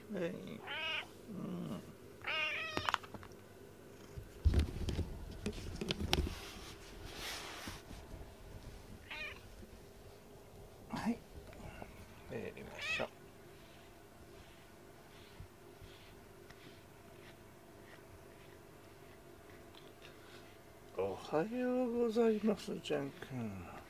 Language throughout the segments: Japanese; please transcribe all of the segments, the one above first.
はい。はい。やりましょう。おはようございます、ジャン君。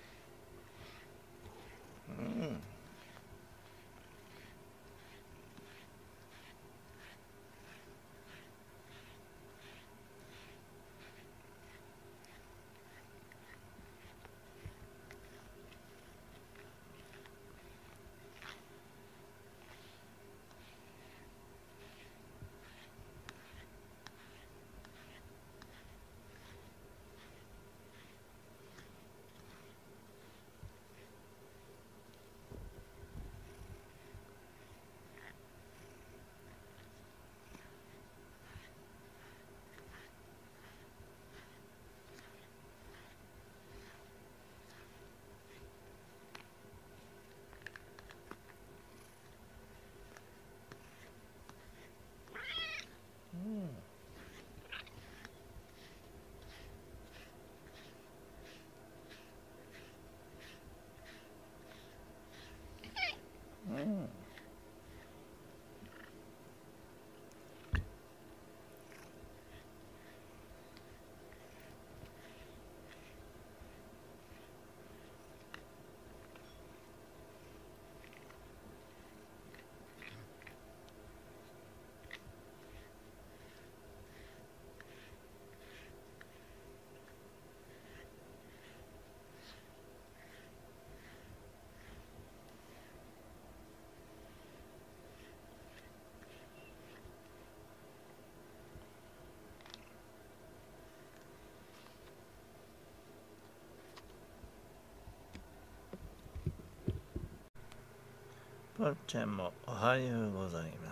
パッちゃんもおはようございます。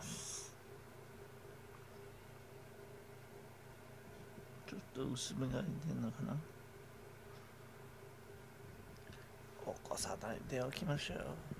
ちょっと薄めが出てんのかな。起こさないでおきましょう。